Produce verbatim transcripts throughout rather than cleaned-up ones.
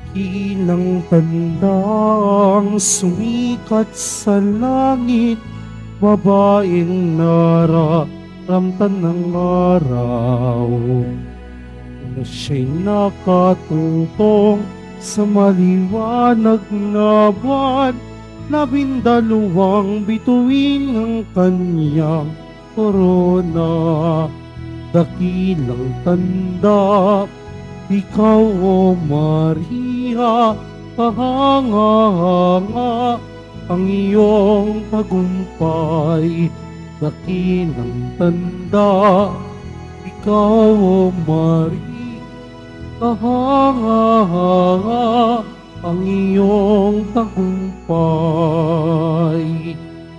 Ilang tandang sumikat sa langit, babaeng nararamtan ng araw, na siya'y nakatungtong sa maliwanag na buwan, labindalawang bituin ang kanyang korona. Dakilang tanda, ikaw, O Maria, kahanga-hanga ang iyong tagumpay. Dakilang tanda, ikaw, O Maria, kahanga-hanga ang iyong tagumpay.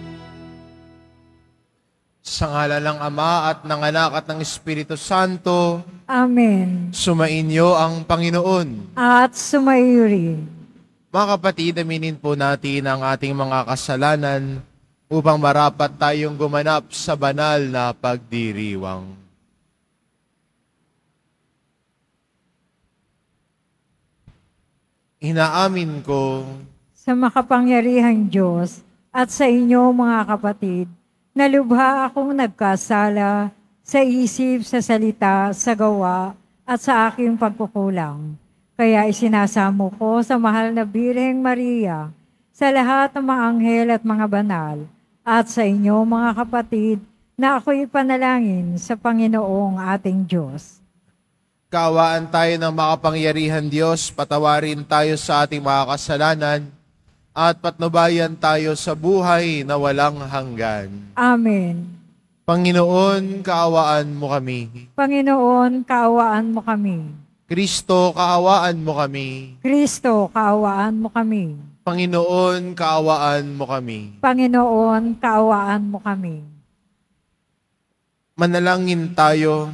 Sa ngalan ng Ama at ng Anak at ng Espiritu Santo. Amen. Sumainyo ang Panginoon. At sumaiyo rin. Mga kapatid, aminin po natin ang ating mga kasalanan upang marapat tayong gumanap sa banal na pagdiriwang. Inaamin ko sa makapangyarihang Diyos at sa inyo mga kapatid, na lubha akong nagkasala sa isip, sa salita, sa gawa, at sa aking pagkukulang. Kaya isinasamo ko sa mahal na Birheng Maria, sa lahat ng mga anghel at mga banal, at sa inyo mga kapatid, na ako'y panalangin sa Panginoong ating Diyos. Kaawaan tayo ng makapangyarihan Diyos, patawarin tayo sa ating mga kasalanan, at patnubayan tayo sa buhay na walang hanggan. Amen. Panginoon, kaawaan mo kami. Panginoon, kaawaan mo kami. Kristo, kaawaan mo kami. Kristo, kaawaan mo kami. Panginoon, kaawaan mo kami. Panginoon, kaawaan mo kami. Manalangin tayo.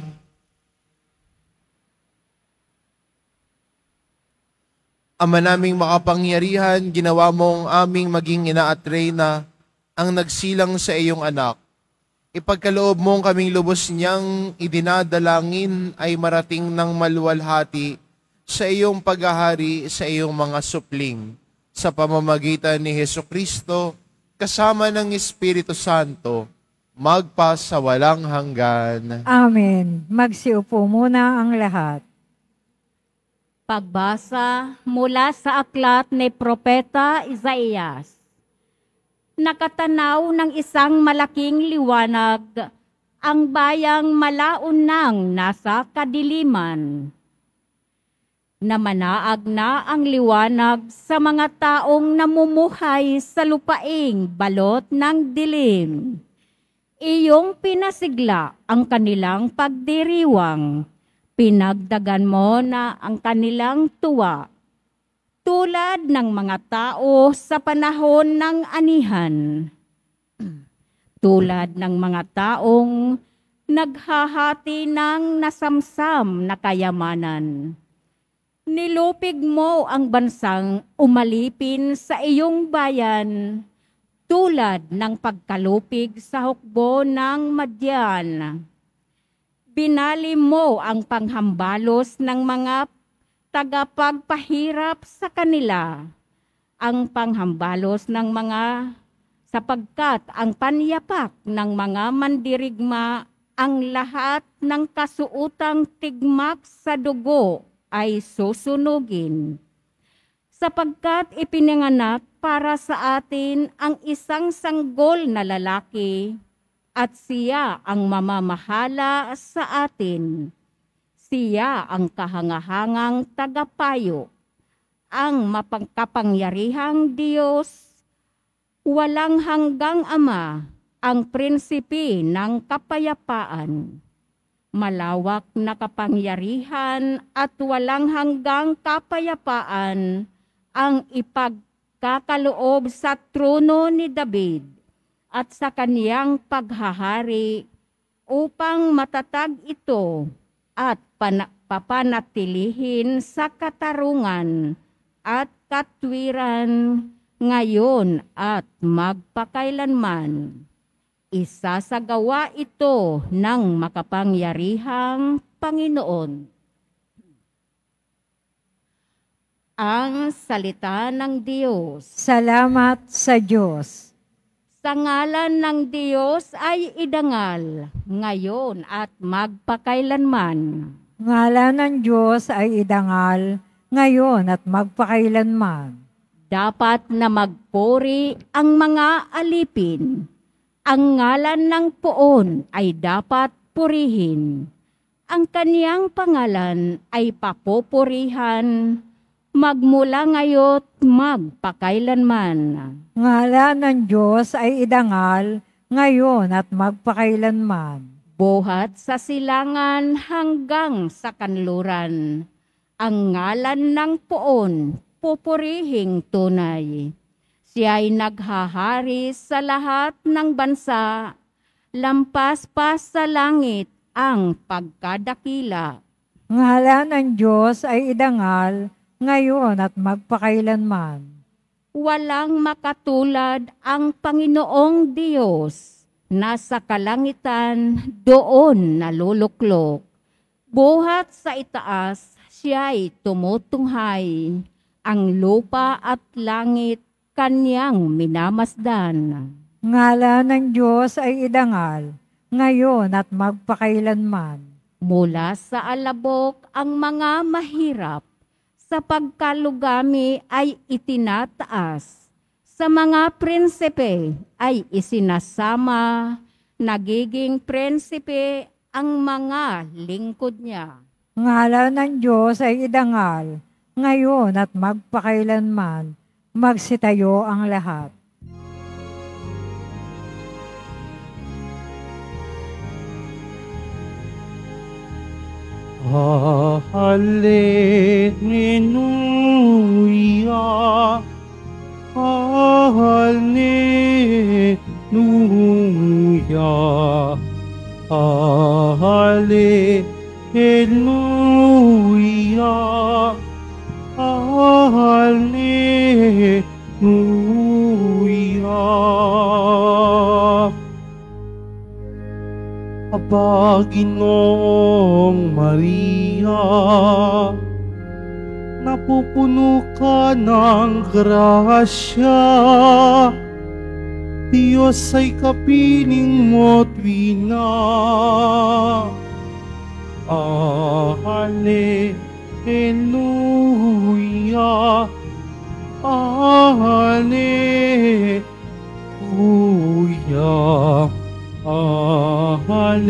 Ama naming makapangyarihan, ginawa mong aming maging ina at reyna ang nagsilang sa iyong anak. Ipagkaloob mong kaming lubos niyang idinadalangin ay marating ng maluwalhati sa iyong paghahari sa iyong mga supling sa pamamagitan ni Hesukristo kasama ng Espiritu Santo magpa sa walang hanggan. Amen. Magsiupo muna ang lahat. Pagbasa mula sa aklat ni Propeta Isaías. Nakatanaw ng isang malaking liwanag, ang bayang malaon nang nasa kadiliman. Namanaag na ang liwanag sa mga taong namumuhay sa lupaing balot ng dilim. Iyong pinasigla ang kanilang pagdiriwang. Pinagdagan mo na ang kanilang tuwa, tulad ng mga tao sa panahon ng anihan. Tulad ng mga taong naghahati ng nasamsam na kayamanan. Nilupig mo ang bansang umalipin sa iyong bayan, tulad ng pagkalupig sa hukbo ng Madyan. Binali mo ang panghambalos ng mga tagapagpahirap sa kanila, ang panghambalos ng mga sapagkat ang panyapak ng mga mandirigma, ang lahat ng kasuutang tigmak sa dugo ay susunugin. Sapagkat ipinanganak para sa atin ang isang sanggol na lalaki, at siya ang mamamahala sa atin. Siya ang kahangahangang tagapayo, ang mapangkapangyarihang Diyos, walang hanggang Ama, ang prinsipe ng kapayapaan. Malawak na kapangyarihan at walang hanggang kapayapaan ang ipagkakaloob sa trono ni David at sa kaniyang paghahari upang matatag ito at papanatilihin sa katarungan at katwiran ngayon at magpakailanman. Isasagawa ito ng makapangyarihang Panginoon. Ang salita ng Diyos. Salamat sa Diyos. Sa ngalan ng Diyos ay idangal, ngayon at magpakailanman. Ngalan ng Diyos ay idangal, ngayon at magpakailanman. Dapat na magpuri ang mga alipin. Ang ngalan ng poon ay dapat purihin. Ang kaniyang pangalan ay papupurihan, magmula ngayo't magpakailanman. Ngalan ng Diyos ay idangal, ngayon at magpakailanman. Buhat sa silangan hanggang sa kanluran. Ang ngalan ng poon, pupurihing tunay. Siya'y naghahari sa lahat ng bansa, lampas pa sa langit ang pagkadakila. Ngalan ng Diyos ay idangal, ngayon at magpakailanman. Walang makatulad ang Panginoong Diyos. Nasa kalangitan, doon naluluklok. Buhat sa itaas, siya'y tumutunghay. Ang lupa at langit, kanyang minamasdan. Ngalan ng Diyos ay idangal, ngayon at magpakailanman. Mula sa alabok ang mga mahirap, sa pagkalugami ay itinataas. Sa mga prinsipe ay isinasama, nagiging prinsipe ang mga lingkod niya. Ngalan ng Diyos ay idangal, ngayon at magpakailanman. Magsitayo ang lahat. Hallelujah, Hallelujah, Hallelujah, Hallelujah. Aba, Ginoong Maria, napupuno ka ng grasya. Diyos ay kapiling mo't wina. Ah, Hallelujah, ah, Hallelujah, ah,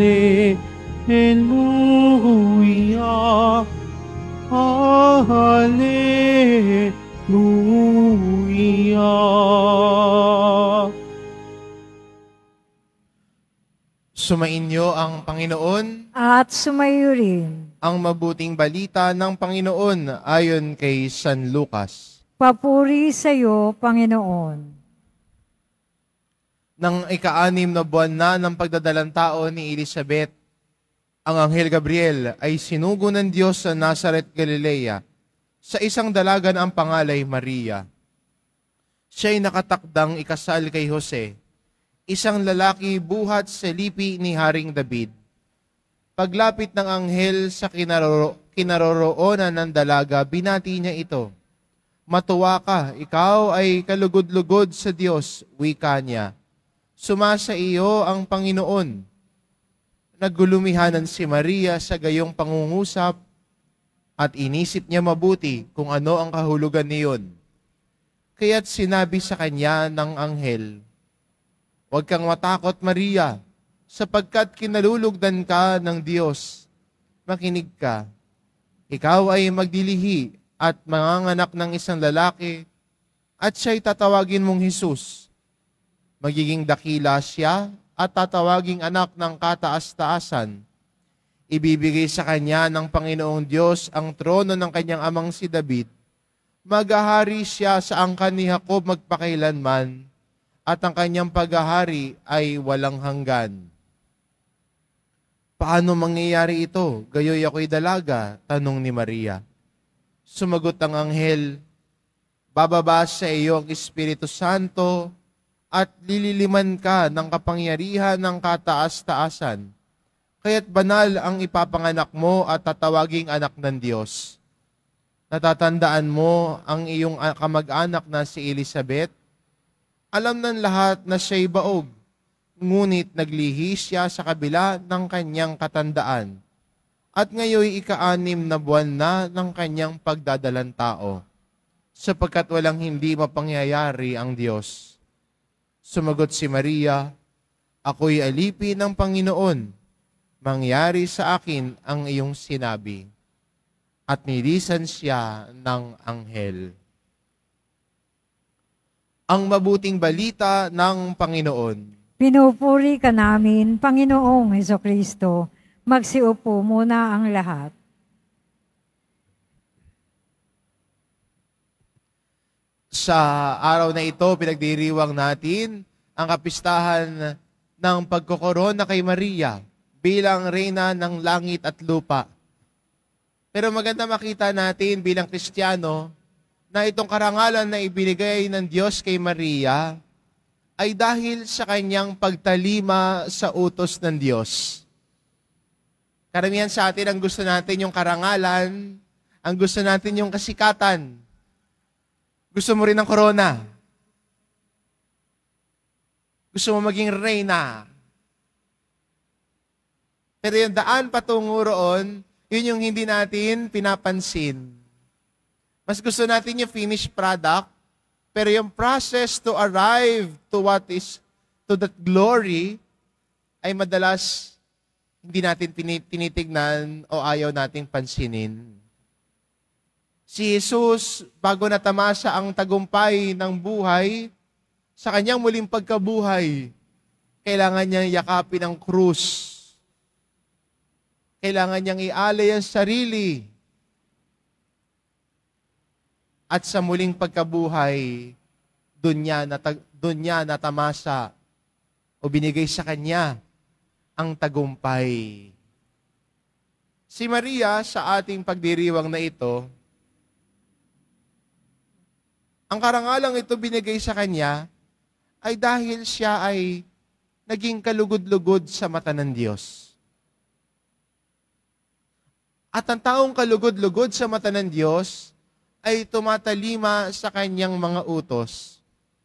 Hallelujah, ah, Hallelujah. Sumainyo ang Panginoon, At sumayo rin. ang mabuting balita ng Panginoon ayon kay San Lucas. Papuri sa iyo, Panginoon. Nang ika-anim na buwan na ng pagdadalang tao ni Elizabeth, ang Anghel Gabriel ay sinugo ng Diyos sa Nazaret, Galilea, sa isang dalaga na ang pangalay Maria. Siya'y nakatakdang ikasal kay Jose, isang lalaki buhat sa lipi ni Haring David. Paglapit ng anghel sa kinaroro, kinaroroonan ng dalaga, binati niya ito. Matuwa ka, ikaw ay kalugod-lugod sa Diyos, wika niya. Sumasa iyo ang Panginoon. Naggulumihanan si Maria sa gayong pangungusap at inisip niya mabuti kung ano ang kahulugan niyon. Kaya't sinabi sa kanya ng anghel, "Huwag kang matakot, Maria, sapagkat kinalulugdan ka ng Diyos. Makinig ka. Ikaw ay magdilihi at manganganak ng isang lalaki at siya'y tatawagin mong Jesus. Magiging dakila siya at tatawaging anak ng kataas-taasan. Ibibigay sa kanya ng Panginoong Diyos ang trono ng kanyang amang si David. Maghahari siya sa angkan ni Jacob magpakailanman, at ang kanyang paghahari ay walang hanggan." "Paano mangyayari ito? Gayoy ako'y dalaga," tanong ni Maria. Sumagot ang anghel, "Bababa sa iyo ang Espiritu Santo at lililiman ka ng kapangyarihan ng kataas-taasan. Kaya't banal ang ipapanganak mo at tatawaging anak ng Diyos. Natatandaan mo ang iyong kamag-anak na si Elizabeth? Alam ng lahat na siya'y baog, ngunit naglihi siya sa kabila ng kanyang katandaan. At ngayon ika-anim na buwan na ng kanyang pagdadalang tao, sapagkat walang hindi mapangyayari ang Diyos. Sumagot si Maria, ako'y alipin ng Panginoon, mangyari sa akin ang iyong sinabi. At nilisan siya ng anghel. Ang mabuting balita ng Panginoon. Pinupuri ka namin, Panginoong Hesukristo. Magsiupo muna ang lahat. Sa araw na ito, pinagdiriwang natin ang kapistahan ng pagkokorona kay Maria bilang reyna ng langit at lupa. Pero maganda makita natin bilang Kristiyano na itong karangalan na ibinigay ng Diyos kay Maria ay dahil sa kanyang pagtalima sa utos ng Diyos. Karamihan sa atin ang gusto natin yung karangalan, ang gusto natin yung kasikatan. Gusto mo rin ng korona. Gusto mo maging reyna. Pero yung daan patungo roon, yun yung hindi natin pinapansin. Mas gusto natin yung finished product, pero yung process to arrive to what is, to that glory, ay madalas hindi natin tinitignan o ayaw nating pansinin. Si Jesus, bago natamasa ang tagumpay ng buhay, sa kanyang muling pagkabuhay, kailangan niyang yakapin ang krus. Kailangan niyang ialay ang sarili. At sa muling pagkabuhay, doon niya, natag, doon niya natamasa o binigay sa kanya ang tagumpay. Si Maria, sa ating pagdiriwang na ito, ang karangalang ito binigay sa kanya ay dahil siya ay naging kalugod-lugod sa mata ng Diyos. At ang taong kalugod-lugod sa mata ng Diyos ay tumatalima sa kanyang mga utos.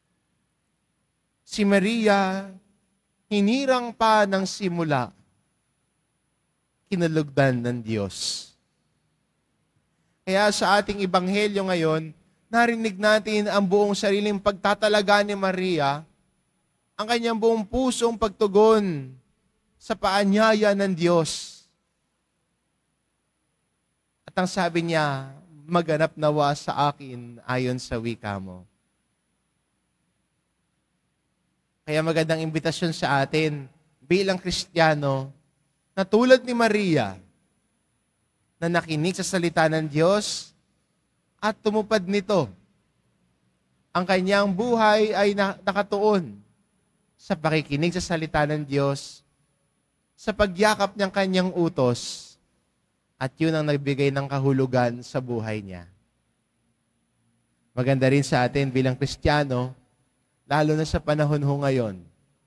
Si Maria, hinirang pa ng simula, kinalugdan ng Diyos. Kaya sa ating ebanghelyo ngayon, narinig natin ang buong sariling pagtatalaga ni Maria, ang kanyang buong pusong pagtugon sa paanyaya ng Diyos. At ang sabi niya, maganap nawa sa akin ayon sa wika mo. Kaya magandang imbitasyon sa atin bilang Kristiyano na tulad ni Maria na nakinig sa salita ng Diyos at tumupad nito. Ang kanyang buhay ay nakatuon sa pakikinig sa salita ng Diyos, sa pagyakap niyang kanyang utos, at yun ang nagbigay ng kahulugan sa buhay niya. Maganda rin sa atin bilang Kristiyano, lalo na sa panahon ho ngayon,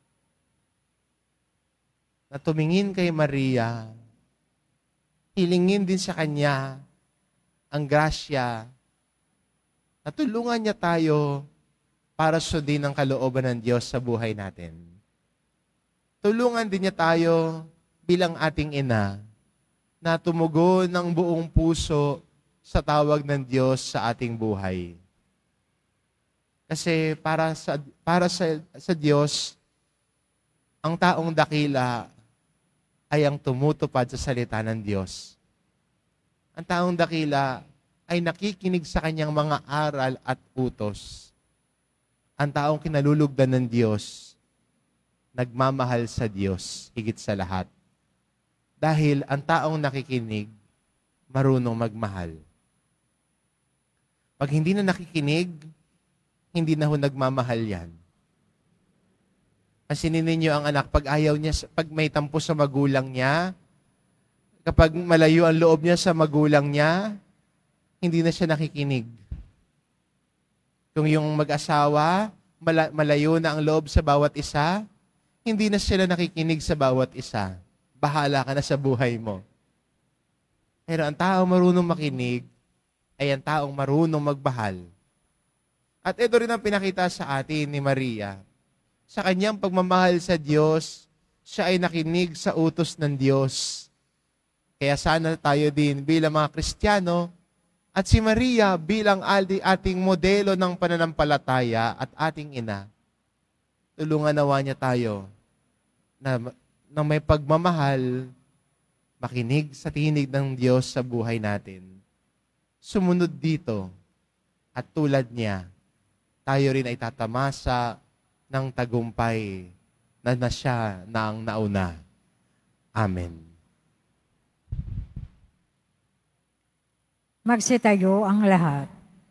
na tumingin kay Maria, hilingin din sa kanya ang grasya, na tulungan niya tayo para sundin ang kalooban ng Diyos sa buhay natin. Tulungan din niya tayo bilang ating ina, na tumugon ng buong puso sa tawag ng Diyos sa ating buhay. Kasi para sa para sa, sa Diyos, ang taong dakila ay ang tumutupad sa salita ng Diyos. Ang taong dakila ay nakikinig sa kanyang mga aral at utos. Ang taong kinalulugdan ng Diyos, nagmamahal sa Diyos higit sa lahat. Dahil ang taong nakikinig, marunong magmahal. Pag hindi na nakikinig, hindi na ho nagmamahal yan. Asinin ninyo ang anak, pag ayaw niya, pag may tampo sa magulang niya, kapag malayo ang loob niya sa magulang niya, hindi na siya nakikinig. Kung yung mag-asawa, malayo na ang loob sa bawat isa, hindi na sila nakikinig sa bawat isa. Bahala ka na sa buhay mo. Pero ang tao marunong makinig, ay ang taong marunong magmahal. At ito rin ang pinakita sa atin ni Maria. Sa kanyang pagmamahal sa Diyos, siya ay nakinig sa utos ng Diyos. Kaya sana tayo din bilang mga Kristiyano at si Maria bilang ating modelo ng pananampalataya at ating ina, tulungan nawa niya tayo na, na may pagmamahal, makinig sa tinig ng Diyos sa buhay natin. Sumunod dito at tulad niya, tayo rin ay tatamasa ng tagumpay na na siya na ang nauna. Amen. Magsitayo ang lahat.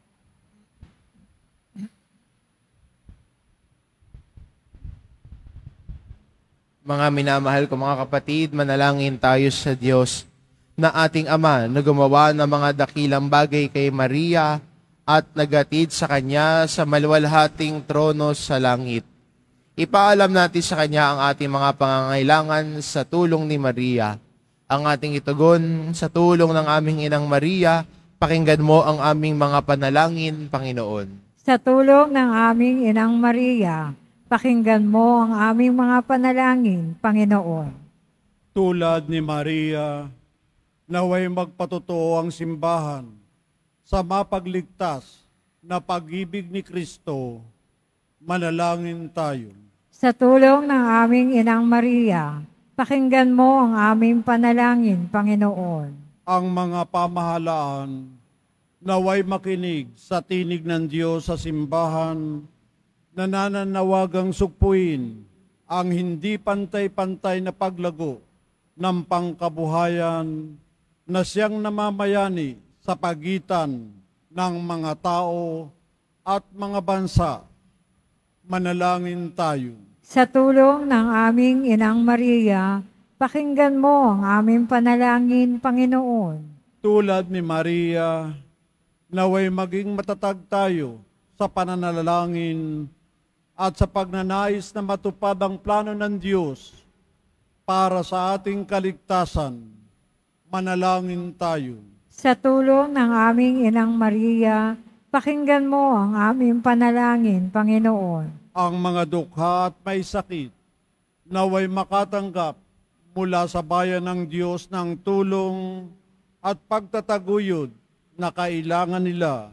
Mga minamahal ko mga kapatid, manalangin tayo sa Diyos na ating Ama na gumawa ng mga dakilang bagay kay Maria at nagatid sa Kanya sa maluwalhating trono sa langit. Ipaalam natin sa Kanya ang ating mga pangangailangan sa tulong ni Maria. Ang ating itugon sa tulong ng aming Inang Maria, pakinggan mo ang aming mga panalangin, Panginoon. Sa tulong ng aming Inang Maria, pakinggan mo ang aming mga panalangin, Panginoon. Tulad ni Maria, naway magpatotoo ang simbahan sa mapagligtas na pag-ibig ni Kristo, manalangin tayo. Sa tulong ng aming Inang Maria, pakinggan mo ang aming panalangin, Panginoon. Ang mga pamahalaan naway makinig sa tinig ng Diyos sa simbahan na nananawagang sukpuin ang hindi pantay-pantay na paglago ng pangkabuhayan na siyang namamayani sa pagitan ng mga tao at mga bansa. Manalangin tayo. Sa tulong ng aming Inang Maria, pakinggan mo ang aming panalangin, Panginoon. Tulad ni Maria, naway maging matatag tayo sa pananalangin at sa pagnanais na matupad ang plano ng Diyos para sa ating kaligtasan. Manalangin tayo. Sa tulong ng aming Inang Maria, pakinggan mo ang aming panalangin, Panginoon. Ang mga dukha at may sakit, naway makatanggap mula sa bayan ng Diyos ng tulong at pagtataguyod na kailangan nila.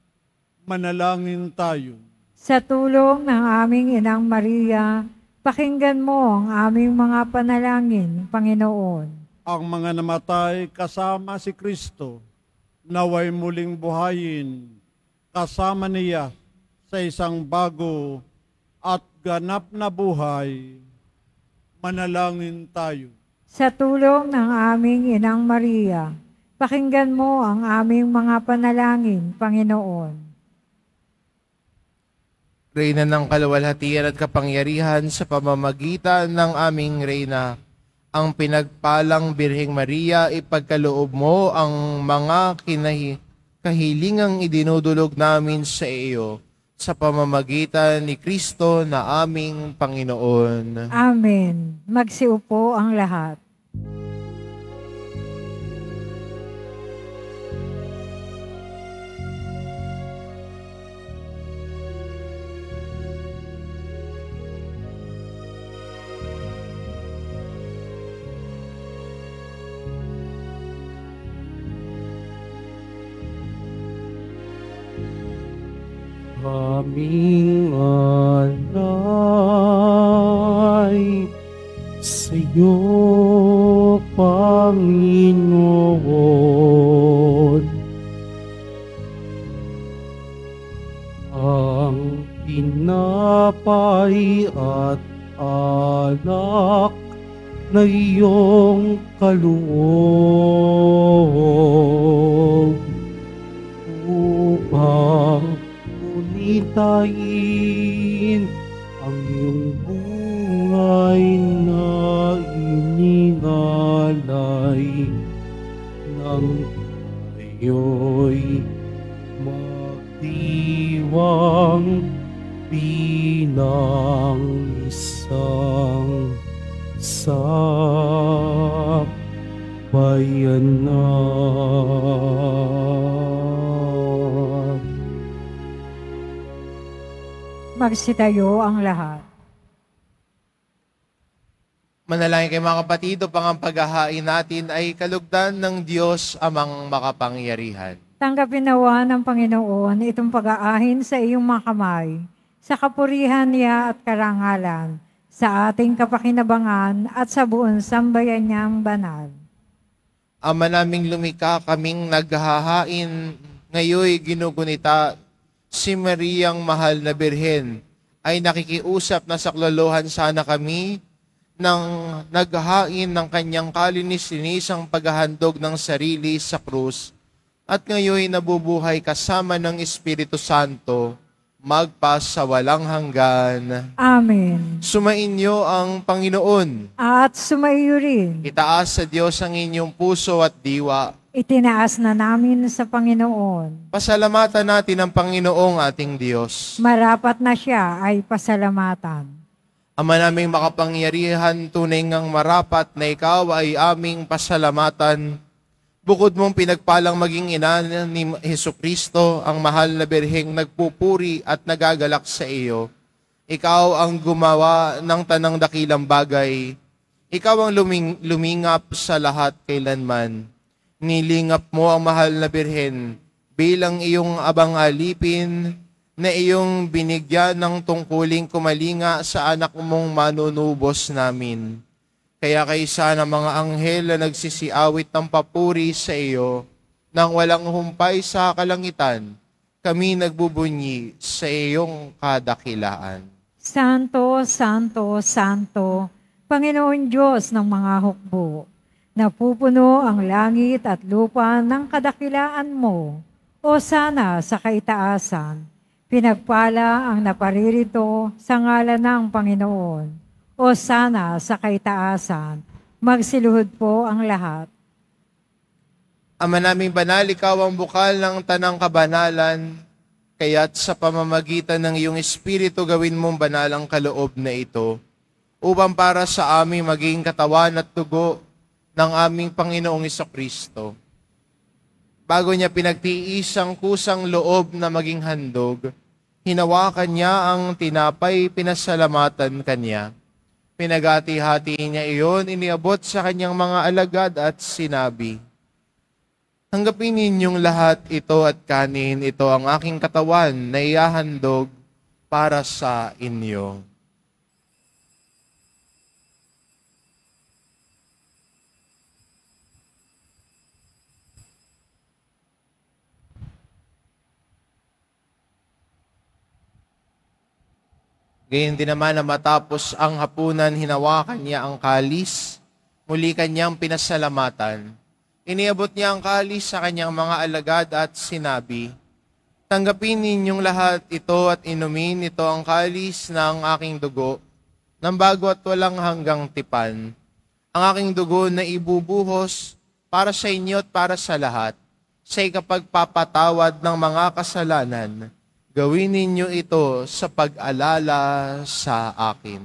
Manalangin tayo. Sa tulong ng aming Inang Maria, pakinggan mo ang aming mga panalangin, Panginoon. Ang mga namatay kasama si Kristo, naway muling buhayin kasama niya sa isang bago at ganap na buhay. Manalangin tayo. Sa tulong ng aming Inang Maria, pakinggan mo ang aming mga panalangin, Panginoon. Reyna ng kaluwalhatian at kapangyarihan sa pamamagitan ng aming Reyna, ang pinagpalang Birheng Maria, ipagkaloob mo ang mga kinahi, kahilingang idinudulog namin sa iyo sa pamamagitan ni Kristo na aming Panginoon. Amen. Magsiupo ang lahat. Aming alay sa iyo, Panginoon. Ang tinapay at alak na iyong kaloob upang unitain ang iyong buhay na iningalay nang tayo'y magdiwang bilang isang sabayanan. Magsitayo ang lahat. Manalangin kayo mga kapatid, upang ang paghahain natin ay kalugdan ng Diyos amang makapangyarihan. Tanggapin nawa ng Panginoon itong pag-aahin sa iyong mga kamay, sa kapurihan niya at karangalan, sa ating kapakinabangan at sa buong sambayan niyang banal. Ama naming lumikha, kaming naghahain, ngayoy ginugunita, si Mariang mahal na Birhen, ay nakikiusap na saklolohan sana kami nang naghahain ng kanyang kalinis-linisang paghahandog ng sarili sa krus, at ngayon nabubuhay kasama ng Espiritu Santo, magpas sa walang hanggan. Amen. Sumainyo ang Panginoon. At sumaiyo rin. Itaas sa Diyos ang inyong puso at diwa. Itinaas na namin sa Panginoon. Pasalamatan natin ang Panginoong ating Diyos. Marapat na siya ay pasalamatan. Ama naming makapangyarihan, tunay ngang marapat na ikaw ay aming pasalamatan. Bukod mong pinagpalang maging ina ni Hesukristo, ang mahal na Birheng nagpupuri at nagagalak sa iyo. Ikaw ang gumawa ng tanang dakilang bagay. Ikaw ang luming, lumingap sa lahat kailanman. Nilingap mo ang mahal na Birhen bilang iyong abang alipin, na iyong binigyan ng tungkuling kumalinga sa anak mong manunubos namin. Kaya kaysa ng mga anghel na nagsisiawit ng papuri sa iyo, nang walang humpay sa kalangitan, kami nagbubunyi sa iyong kadakilaan. Santo, Santo, Santo, Panginoon Diyos ng mga hukbo, napupuno ang langit at lupa ng kadakilaan mo, o sana sa kaitaasan. Pinagpala ang naparirito sa ngalan ng Panginoon, o sana sa kaitaasan. Magsiluhod po ang lahat. Ama naming banal, ikaw ang bukal ng tanang kabanalan, kaya't sa pamamagitan ng iyong Espiritu gawin mong banal ang kaloob na ito, upang para sa aming maging katawan at dugo ng aming Panginoong Hesukristo. Bago niya pinagtiis ang kusang loob na maging handog, hinawakan niya ang tinapay, pinasalamatan kanya. Pinagati-hati niya iyon, iniabot sa kanyang mga alagad at sinabi, "Tanggapin ninyong lahat ito at kanin, ito ang aking katawan na ihahandog para sa inyo." Gayon din naman na matapos ang hapunan, hinawakan niya ang kalis, muli kanyang pinasalamatan. Iniabot niya ang kalis sa kanyang mga alagad at sinabi, "Tanggapin ninyong lahat ito at inumin, ito ang kalis ng aking dugo, ng bago at walang hanggang tipan. Ang aking dugo na ibubuhos para sa inyo at para sa lahat, sa ikapagpapatawad ng mga kasalanan. Gawin ninyo ito sa pag-alala sa akin."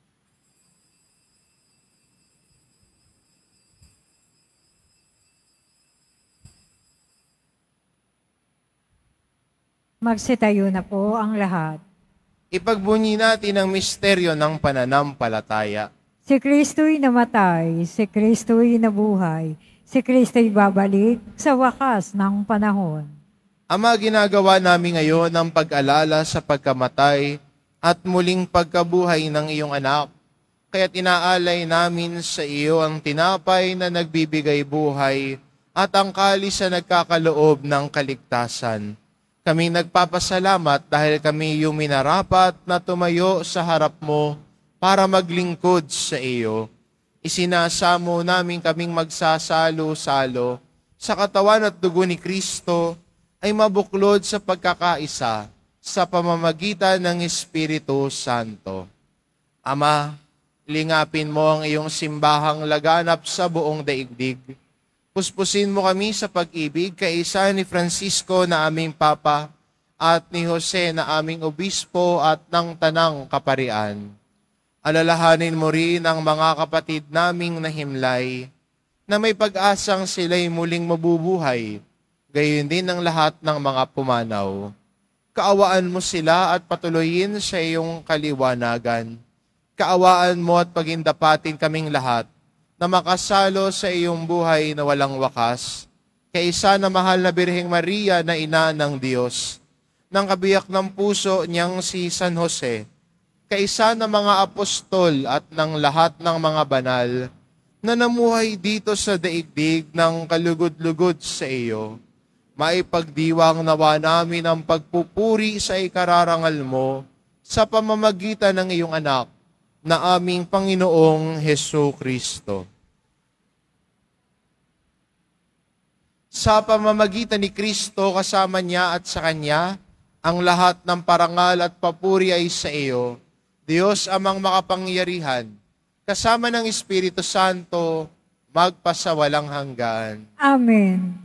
Magsitayo na po ang lahat. Ipagbunyi natin ang misteryo ng pananampalataya. Si Kristo'y namatay, si Kristo'y nabuhay, si Kristo'y babalik sa wakas ng panahon. Ama, ginagawa namin ngayon ang pag-alala sa pagkamatay at muling pagkabuhay ng iyong anak, kaya't inaalay namin sa iyo ang tinapay na nagbibigay buhay at ang kalis na nagkakaloob ng kaligtasan. Kami nagpapasalamat dahil kami yung minarapat na tumayo sa harap mo para maglingkod sa iyo. Isinasamo namin kaming magsasalo-salo sa katawan at dugo ni Kristo, ay mabuklod sa pagkakaisa sa pamamagitan ng Espiritu Santo. Ama, lingapin mo ang iyong simbahang laganap sa buong daigdig. Puspusin mo kami sa pag-ibig kaisa ni Francisco na aming Papa at ni Jose na aming Obispo at ng Tanang Kaparian. Alalahanin mo rin ang mga kapatid naming nahimlay na may pag-asang sila'y muling mabubuhay, gayon din ang lahat ng mga pumanaw. Kaawaan mo sila at patuloyin sa iyong kaliwanagan. Kaawaan mo at pagindapatin kaming lahat na makasalo sa iyong buhay na walang wakas. Kaisa na mahal na Birheng Maria na ina ng Diyos, ng kabiyak ng puso niyang si San Jose, kaisa na mga apostol at ng lahat ng mga banal na namuhay dito sa daigdig ng kalugod-lugod sa iyo. Maipagdiwang nawa namin ang pagpupuri sa ikararangal mo sa pamamagitan ng iyong anak na aming Panginoong Hesu Kristo. Sa pamamagitan ni Kristo, kasama niya at sa Kanya, ang lahat ng parangal at papuri ay sa iyo, Diyos amang makapangyarihan, kasama ng Espiritu Santo, magpasawalang hanggan. Amen.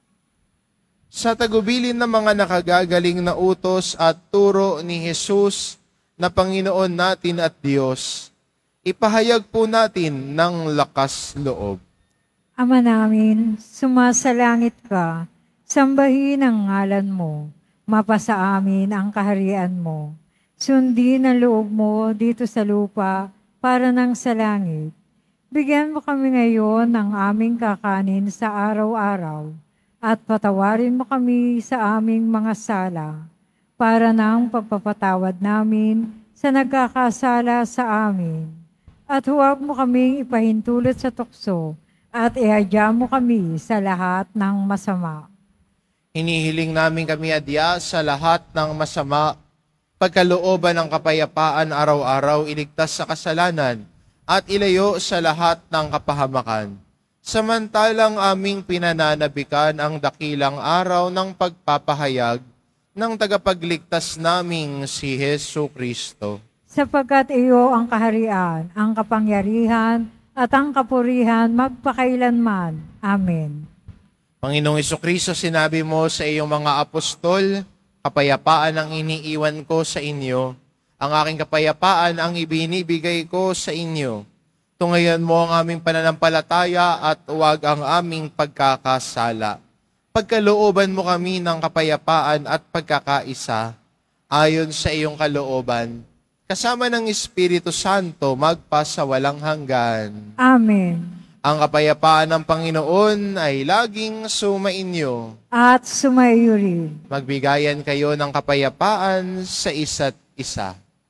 Sa tagubilin ng mga nakagagaling na utos at turo ni Jesus na Panginoon natin at Diyos, ipahayag po natin ng lakas loob. Ama namin, sumasalangit ka, sambahin ang ngalan mo, mapasa amin ang kaharian mo. Sundin ang loob mo dito sa lupa para nang sa langit. Bigyan mo kami ngayon ng aming kakanin sa araw-araw at patawarin mo kami sa aming mga sala para nang pagpapatawad namin sa nagkakasala sa amin. At huwag mo kaming ipahintulot sa tukso at ihadya mo kami sa lahat ng masama. Hinihiling namin kami adya sa lahat ng masama, pagkalooban ng kapayapaan araw-araw, iligtas sa kasalanan, at ilayo sa lahat ng kapahamakan. Samantalang aming pinananabikan ang dakilang araw ng pagpapahayag ng tagapagligtas naming si Hesu Kristo. Sapagkat iyo ang kaharian, ang kapangyarihan, at ang kapurihan magpakailanman. Amen. Panginoong Jesucristo, sinabi mo sa iyong mga apostol, kapayapaan ang iniiwan ko sa inyo, ang aking kapayapaan ang ibinibigay ko sa inyo. Tungayan mo ang aming pananampalataya at huwag ang aming pagkakasala. Pagkalooban mo kami ng kapayapaan at pagkakaisa, ayon sa iyong kalooban, kasama ng Espiritu Santo magpasawalang hanggan. Amen. Ang kapayapaan ng Panginoon ay laging sumainyo. At sumaiyo rin. Magbigayan kayo ng kapayapaan sa isa't isa.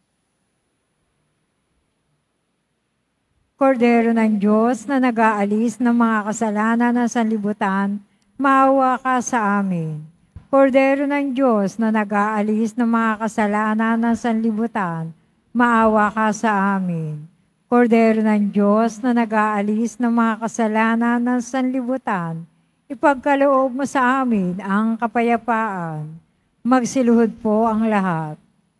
Kordero ng Diyos na nag-aalis ng mga kasalanan ng sanlibutan, maawa ka sa amin. Kordero ng Diyos na nag-aalis ng mga kasalanan ng sanlibutan, maawa ka sa amin. Kordero ng Diyos na nag-aalis ng mga kasalanan ng sanlibutan, ipagkaloob mo sa amin ang kapayapaan. Magsiluhod po ang lahat.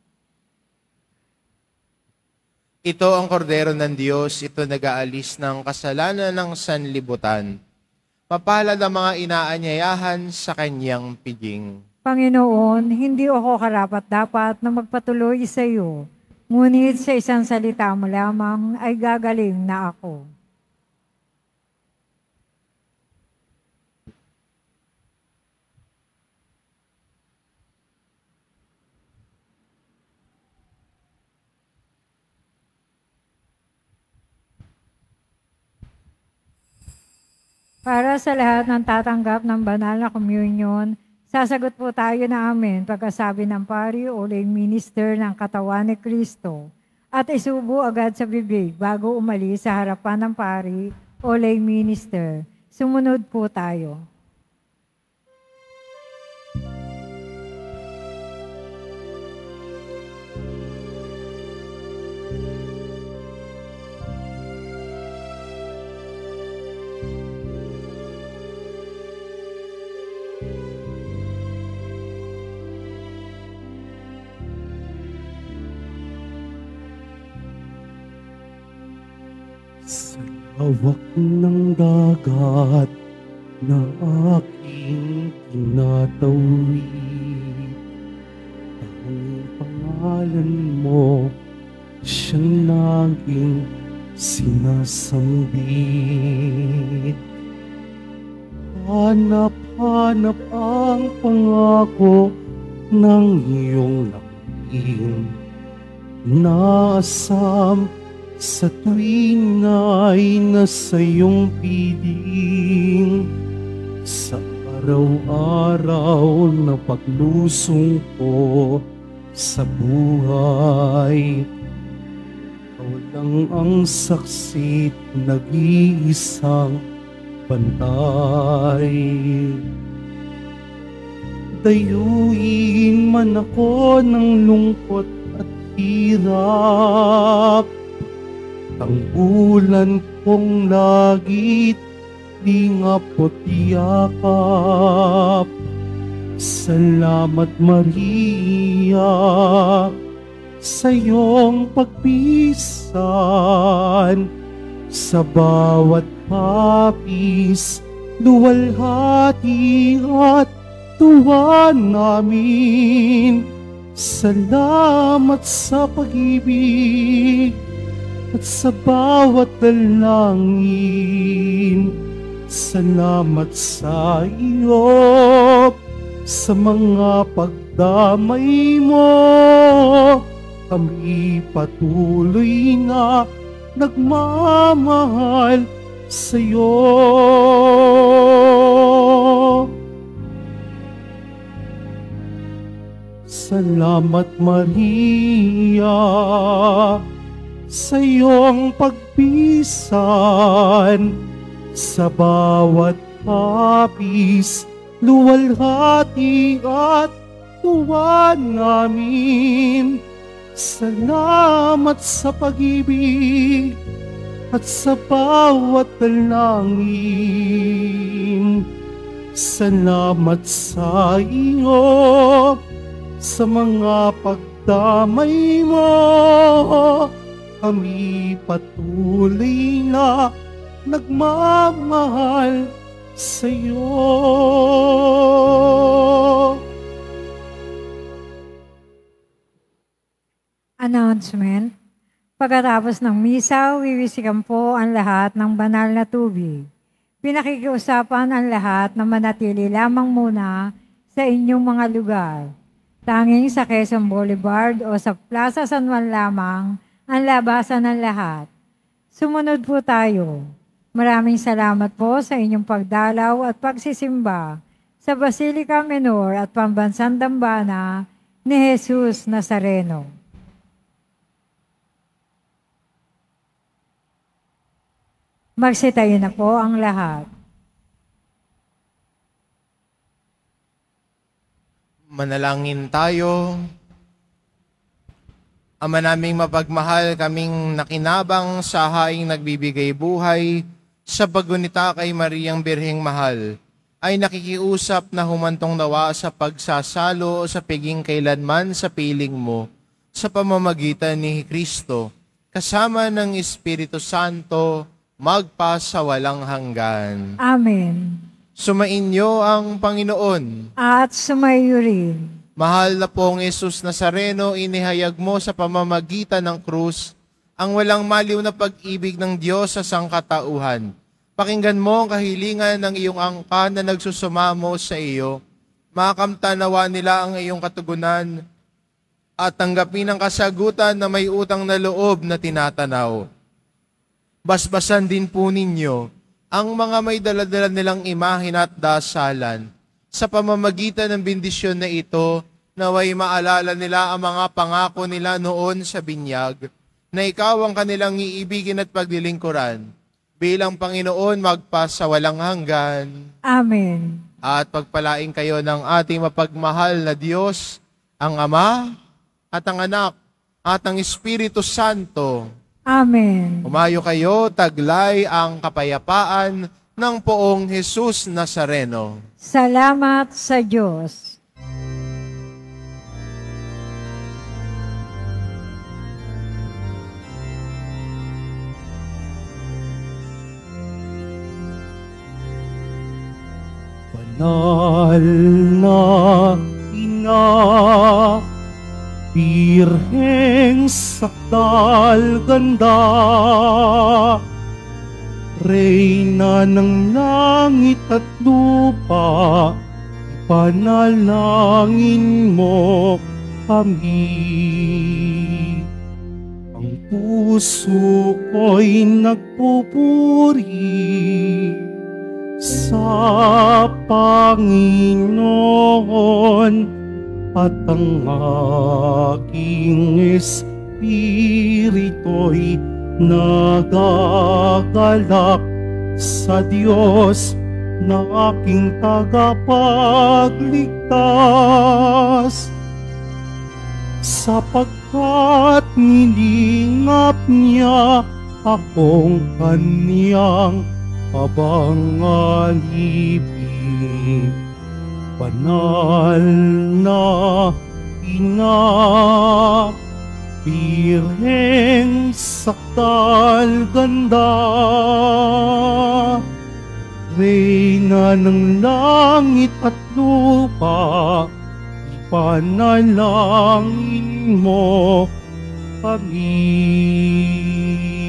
Ito ang kordero ng Diyos, ito nag-aalis ng kasalanan ng sanlibutan. Mapalad ang mga inaanyayahan sa kanyang piging. Panginoon, hindi ako karapat-dapat na magpatuloy sa iyo. Ngunit sa isang salita mo lamang ay gagaling na ako. Para sa lahat ng tatanggap ng banal na communion, sasagot po tayo na amen pagkasabi ng pari o lay minister ng katawan ni Kristo at isubo agad sa bibig bago umalis sa harapan ng pari o lay minister. Sumunod po tayo. Sa hawak ng dagat na aking tinatawid, ang pangalan mo siyang naging sinasambit. Hanap-hanap ang pangako ng iyong laking naasam sa tuwing ay nasa iyong piling. Sa araw-araw na paglusong ko sa buhay, ikaw lang ang saksi, nag-iisang bantay. Dayuin man ako ng lungkot at hirap, tanggulan kong lagit, di nga po't yakap. Salamat Maria sa iyong pagpisan, sa bawat hapis, luwalhati at tuwa namin. Salamat sa pag-ibig at sa bawat dalangin. Salamat sa iyo, sa mga pagdamay mo. Kami patuloy na nagmamahal sa iyo. Salamat Maria sa iyong pagpisan, sa bawat hapis, luwalhati at tuwa namin. Salamat sa pag-ibig at sa bawat dalangin. Salamat sa iyo, sa mga pagdamay mo. Kami patuloy na nagmamahal sa iyo. Announcement. Pagkatapos ng misa, wiwisikan po ang lahat ng banal na tubig. Pinakikiusapan ang lahat na manatili lamang muna sa inyong mga lugar. Tanging sa Quezon Boulevard o sa Plaza San Juan lamang ang labasan ng lahat. Sumunod po tayo. Maraming salamat po sa inyong pagdalaw at pagsisimba sa Basilica Menor at Pambansang Dambana ni Jesus Nazareno. Magsitayo na po ang lahat. Manalangin tayo. Ama naming mapagmahal, kaming nakinabang sa haing nagbibigay buhay, sa paggunita kay Mariang Birheng Mahal, ay nakikiusap na humantong nawa sa pagsasalo o sa piging kailanman sa piling mo, sa pamamagitan ni Kristo, kasama ng Espiritu Santo, magpa sa walang hanggan. Amen. Sumainyo ang Panginoon. At sumayo rin. Mahal na pong Jesus Nazareno, inihayag mo sa pamamagitan ng krus ang walang maliw na pag-ibig ng Diyos sa sangkatauhan. Pakinggan mo ang kahilingan ng iyong angka na nagsusumamo sa iyo. Makamtanawa nila ang iyong katugunan at tanggapin ang kasagutan na may utang na loob na tinatanaw. Basbasan din po ninyo ang mga may daladala nilang imahin at dasalan. Sa pamamagitan ng bendisyon na ito, naway maalala nila ang mga pangako nila noon sa binyag, na ikaw ang kanilang iibigin at paglilingkuran. Bilang Panginoon, magpa sa walang hanggan. Amen. At pagpalain kayo ng ating mapagmahal na Diyos, ang Ama, at ang Anak, at ang Espiritu Santo. Amen. Umayo kayo, taglay ang kapayapaan ng poong Jesus Nazareno. Salamat sa Diyos. Banal na Ina, Birheng sakdal ganda, Reyna ng langit at lupa, Ipanalangin mo kami. Ang puso ko'y nagpupuri sa Panginoon, at ang aking espiritu'y nagagalak sa Diyos na aking tagapagligtas, sapagkat nilingap niya akong kaniyang pabangalipin. Banal na ina, Birheng sakdal ganda, Reyna ng langit at lupa, ipanalangin mo kami.